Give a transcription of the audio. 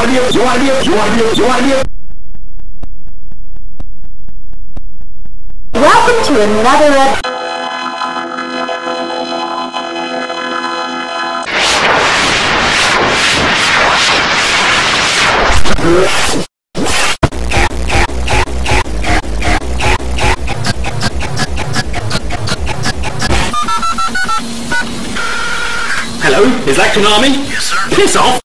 Welcome to another Hello, is that Konami? Yes, sir. Piss off!